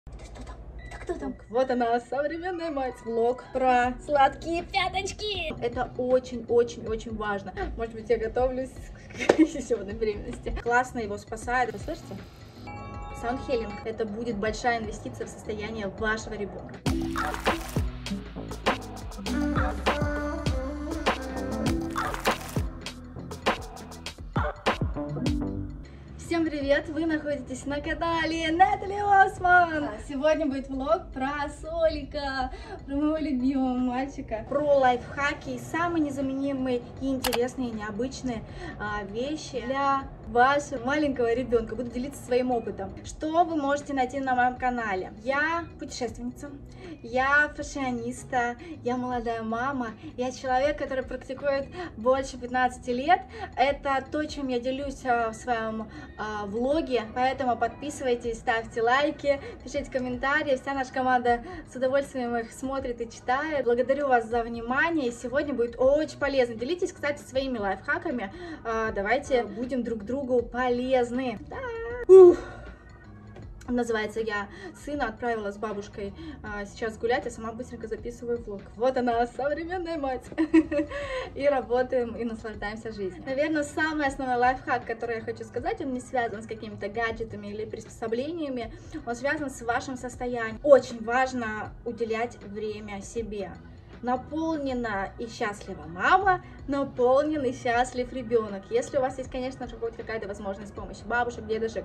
Что там? Это кто там? Вот она, современная мать. Влог про сладкие пяточки. Это очень-очень-очень важно. Может быть, я готовлюсь еще на беременности. Классно его спасает. Вы слышите? Саундхелинг. Это будет большая инвестиция в состояние вашего ребенка. Всем привет! Вы находитесь на канале Натали Осман. Сегодня будет влог про Солика, про моего любимого мальчика, про лайфхаки и самые незаменимые и интересные, и необычные вещи для вашего маленького ребенка. Буду делиться своим опытом. Что вы можете найти на моем канале? Я путешественница, я фashioниста, я молодая мама, я человек, который практикует больше 15 лет. Это то, чем я делюсь в своем влоге, поэтому подписывайтесь, ставьте лайки, пишите комментарии, вся наша команда с удовольствием их смотрит и читает. Благодарю вас за внимание, сегодня будет очень полезно. Делитесь, кстати, своими лайфхаками, давайте будем друг другу полезны. Да. Называется, я сына отправила с бабушкой сейчас гулять, а сама быстренько записываю влог. Вот она, современная мать. И работаем, и наслаждаемся жизнью. Наверное, самый основной лайфхак, который я хочу сказать, он не связан с какими-то гаджетами или приспособлениями, он связан с вашим состоянием. Очень важно уделять время себе. Наполнена и счастлива мама, наполнен и счастлив ребенок. Если у вас есть, конечно же, хоть какая-то возможность помощи бабушек, дедушек,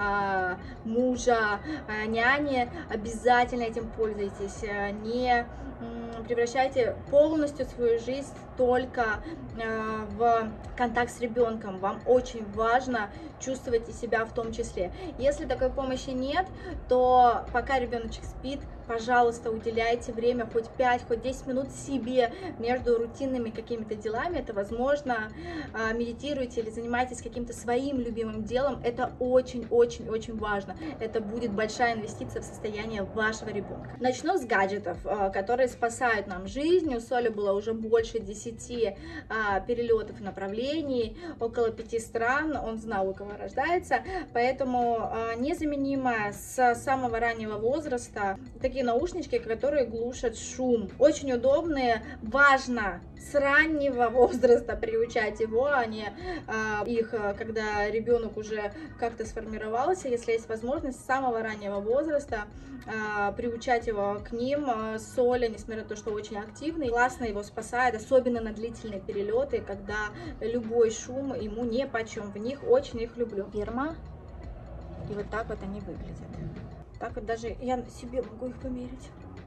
мужа, няни, обязательно этим пользуйтесь. Не превращайте полностью свою жизнь только в контакт с ребенком. Вам очень важно чувствовать и себя в том числе. Если такой помощи нет, то пока ребеночек спит, пожалуйста, уделяйте время хоть 5, хоть 10 минут себе между рутинными какими-то делами. Это возможно, медитируйте или занимайтесь каким-то своим любимым делом. Это очень-очень-очень важно. Это будет большая инвестиция в состояние вашего ребенка. Начну с гаджетов, которые спасают нам жизнь. У Соли было уже больше 10 перелетов и направлений, около 5 стран. Он знал, у кого рождается. Поэтому незаменимо с самого раннего возраста такие наушнички, которые глушат шум. Очень удобные. Важно с раннего возраста приучать его, а не их, когда ребенок уже как-то сформировался. Если есть возможность с самого раннего возраста приучать его к ним. Соля, несмотря на то, что очень активный, классно его спасает, особенно на длительные перелеты, когда любой шум ему нипочем. В них очень их люблю. Фирма. И вот так вот они выглядят. Так вот даже я себе могу их померить.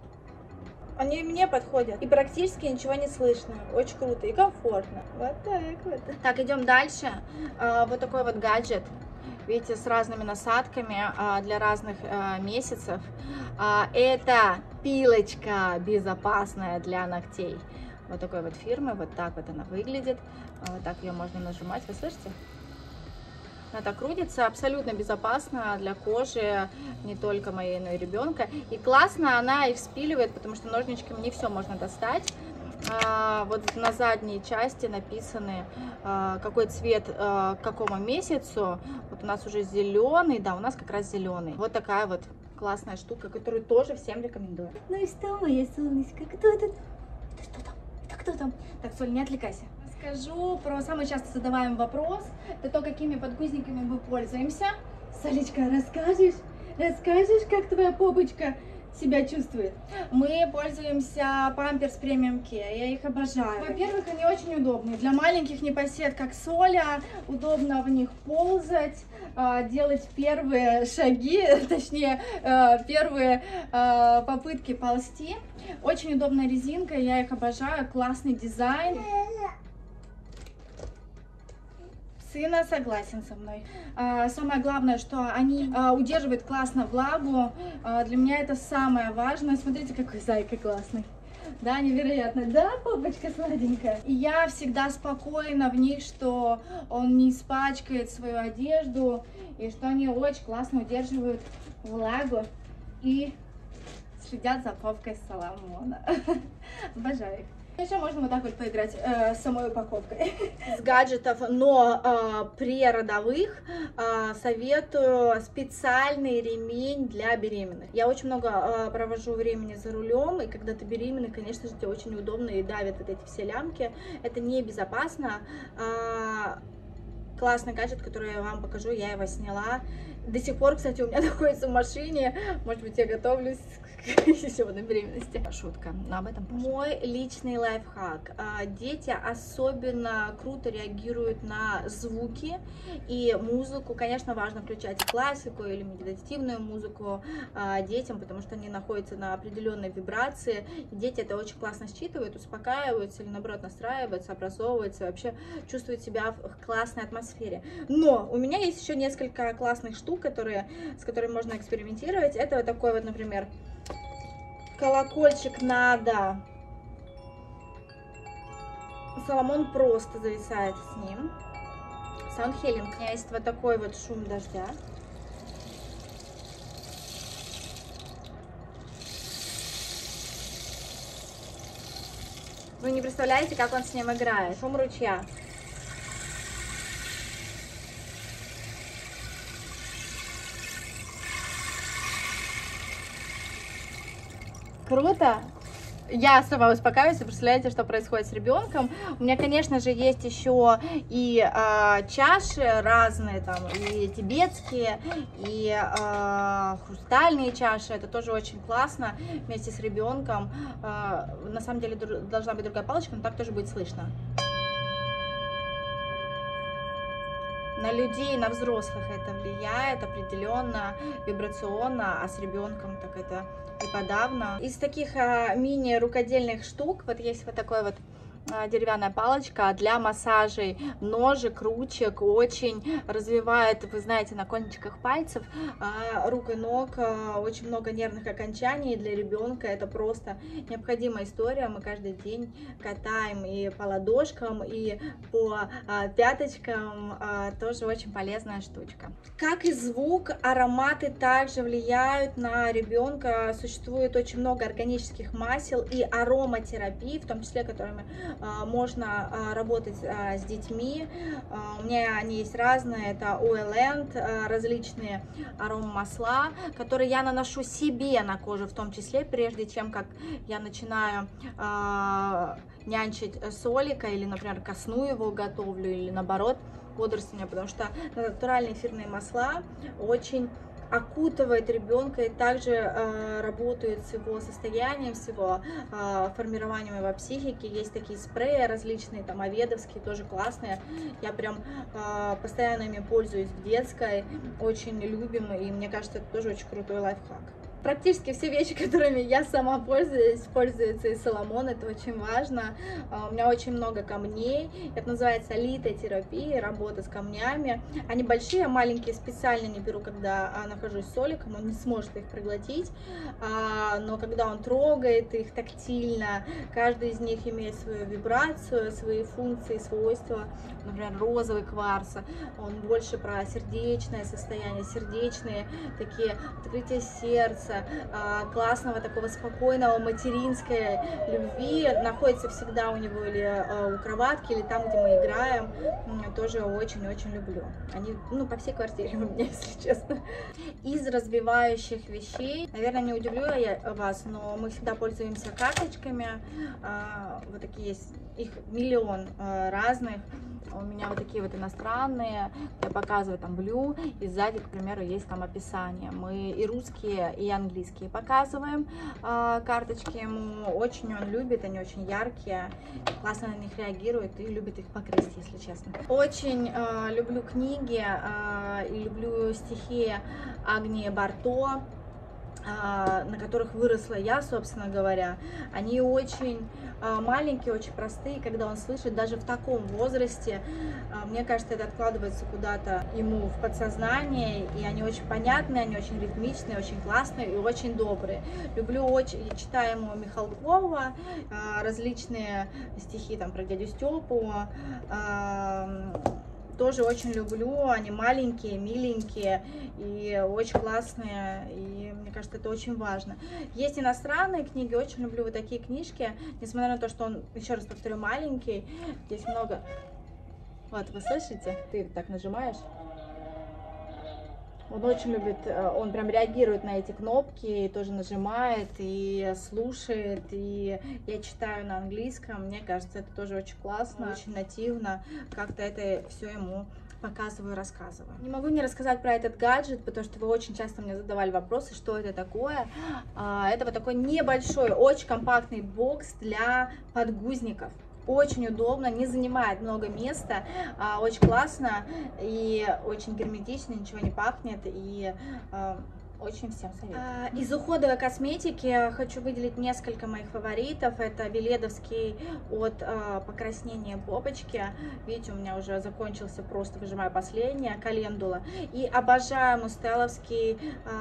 Они мне подходят. И практически ничего не слышно. Очень круто и комфортно. Вот так вот. Так, идем дальше. Вот такой вот гаджет. Видите, с разными насадками для разных месяцев. Это пилочка безопасная для ногтей. Вот такой вот фирмы. Вот так вот она выглядит. Вот так ее можно нажимать. Вы слышите? Она так крутится, абсолютно безопасно для кожи, не только моей, но и ребенка. И классно она их спиливает, потому что ножничками не все можно достать. Вот на задней части написаны, какой цвет к какому месяцу. Вот у нас уже зеленый, да, у нас как раз зеленый. Вот такая вот классная штука, которую тоже всем рекомендую. Ну и что, моя солнышко, кто это? Это что там? Это кто там? Так, Соль, не отвлекайся. Расскажу про самый часто задаваемый вопрос. Это то, какими подгузниками мы пользуемся. Солечка, расскажешь? Расскажешь, как твоя попочка себя чувствует? Мы пользуемся Pampers Premium Care, я их обожаю. Во-первых, они очень удобные. Для маленьких непосед, как Соля, удобно в них ползать, делать первые шаги, точнее, первые попытки ползти. Очень удобная резинка, я их обожаю, классный дизайн. Сына согласен со мной. Самое главное, что они удерживают классно влагу. Для меня это самое важное. Смотрите, какой зайка классный. Да, невероятно. Да, попочка сладенькая. И я всегда спокойна в них, что он не испачкает свою одежду. И что они очень классно удерживают влагу. И следят за попкой Соломона. Обожаю их. Еще можно вот так вот поиграть с самой упаковкой. С гаджетов, но природовых советую специальный ремень для беременных. Я очень много провожу времени за рулем, и когда ты беременна, конечно же, тебе очень удобно и давят вот эти все лямки. Это небезопасно. Классный гаджет, который я вам покажу, я его сняла. До сих пор, кстати, у меня находится в машине. Может быть, я готовлюсь еще на беременности. Шутка, но об этом позже. Мой личный лайфхак. Дети особенно круто реагируют на звуки и музыку. Конечно, важно включать классику или медитативную музыку детям, потому что они находятся на определенной вибрации. Дети это очень классно считывают, успокаиваются или, наоборот, настраиваются, образовываются, вообще чувствуют себя в классной атмосфере. Но у меня есть еще несколько классных штук, с которыми можно экспериментировать. Это вот такой вот, например, колокольчик надо. Соломон просто зависает с ним. Sound Healing. У меня есть вот такой вот шум дождя. Вы не представляете, как он с ним играет. Шум ручья. Круто! Я сама успокаиваюсь, представляете, что происходит с ребенком. У меня, конечно же, есть еще и чаши разные, там, и тибетские, и хрустальные чаши. Это тоже очень классно вместе с ребенком. На самом деле должна быть другая палочка, но так тоже будет слышно. На людей, на взрослых это влияет определенно, вибрационно, а с ребенком так это и подавно. Из таких мини-рукодельных штук, вот есть вот такой вот деревянная палочка для массажей ножек, ручек, очень развивает, вы знаете, на кончиках пальцев рук и ног, очень много нервных окончаний для ребенка, это просто необходимая история, мы каждый день катаем и по ладошкам, и по пяточкам, тоже очень полезная штучка. Как и звук, ароматы также влияют на ребенка, существует очень много органических масел и ароматерапии, в том числе, которыми можно работать с детьми. У меня они есть разные, это Oil&, различные аромамасла, которые я наношу себе на кожу, в том числе, прежде чем как я начинаю нянчить солика или, например, ко сну его готовлю, или наоборот, бодрствования, потому что натуральные эфирные масла очень окутывает ребенка и также работает с его состоянием, с его формированием его психики. Есть такие спреи различные, там аведовские, тоже классные. Я прям постоянно ими пользуюсь в детской, очень любим, и мне кажется, это тоже очень крутой лайфхак. Практически все вещи, которыми я сама пользуюсь, пользуется и Соломон, это очень важно. У меня очень много камней, это называется литотерапия, работа с камнями. Они большие, а маленькие специально не беру, когда нахожусь с Соликом, он не сможет их проглотить, но когда он трогает их тактильно, каждый из них имеет свою вибрацию, свои функции, свойства. Например, розовый кварц, он больше про сердечное состояние, сердечные такие открытия сердца, классного такого спокойного материнской любви, находится всегда у него или у кроватки, или там, где мы играем, тоже очень-очень люблю. Они, ну, по всей квартире у меня, если честно. Из развивающих вещей, наверное, не удивлю я вас, но мы всегда пользуемся карточками, вот такие есть, их миллион разных. У меня вот такие вот иностранные, я показываю там Blue, и сзади, к примеру, есть там описание. Мы и русские, и английские показываем карточки ему, очень он любит, они очень яркие, классно на них реагирует и любит их погрызть, если честно. Очень люблю книги и люблю стихи Агнии Барто, на которых выросла я, собственно говоря. Они очень маленькие, очень простые, когда он слышит, даже в таком возрасте, мне кажется, это откладывается куда-то ему в подсознание, и они очень понятные, они очень ритмичные, очень классные и очень добрые. Люблю очень, читаю ему Михалкова, различные стихи там про дядю Степу, тоже очень люблю, они маленькие, миленькие и очень классные, и мне кажется, это очень важно. Есть иностранные книги, очень люблю вот такие книжки, несмотря на то, что он, еще раз повторю, маленький, здесь много... Вот, вы слышите? Ты так нажимаешь. Он очень любит, он прям реагирует на эти кнопки, и тоже нажимает, и слушает, и я читаю на английском, мне кажется, это тоже очень классно, очень нативно, как-то это все ему показываю, рассказываю. Не могу не рассказать про этот гаджет, потому что вы очень часто мне задавали вопросы, что это такое. Это вот такой небольшой, очень компактный бокс для подгузников. Очень удобно, не занимает много места, очень классно и очень герметично, ничего не пахнет, и очень всем советую. Из уходовой косметики хочу выделить несколько моих фаворитов. Это Веледовский от покраснения попочки. Видите, у меня уже закончился, просто выжимаю последнее. Календула. И обожаю мустеловский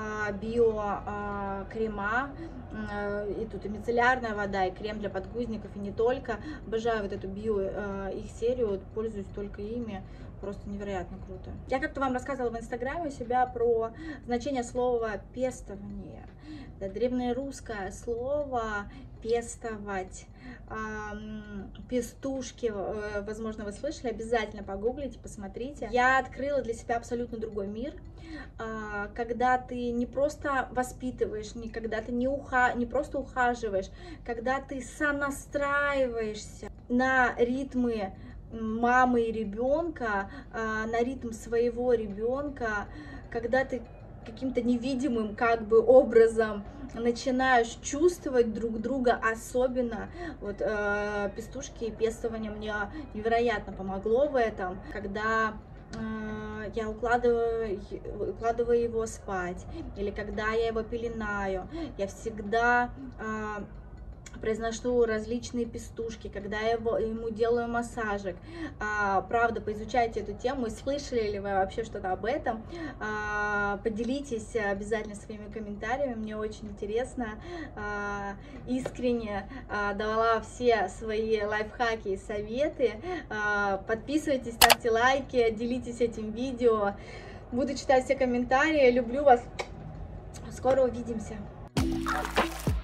био крема. И тут и мицеллярная вода, и крем для подгузников, и не только. Обожаю вот эту био их серию, пользуюсь только ими. Просто невероятно круто. Я как-то вам рассказывала в инстаграме у себя про значение слова пестование. Это древнерусское слово пестовать. Пестушки, возможно, вы слышали, обязательно погуглите, посмотрите. Я открыла для себя абсолютно другой мир, когда ты не просто воспитываешь, когда ты не просто ухаживаешь, когда ты сонастраиваешься на ритмы мамы и ребенка, на ритм своего ребенка, когда ты каким-то невидимым как бы образом начинаешь чувствовать друг друга, особенно вот пестушки и пестование мне невероятно помогло в этом, когда я укладываю его спать, или когда я его пеленаю, я всегда произношу различные пестушки, когда я ему делаю массажик. Правда, поизучайте эту тему, и слышали ли вы вообще что-то об этом. Поделитесь обязательно своими комментариями, мне очень интересно. Искренне давала все свои лайфхаки и советы. Подписывайтесь, ставьте лайки, делитесь этим видео. Буду читать все комментарии, люблю вас. Скоро увидимся.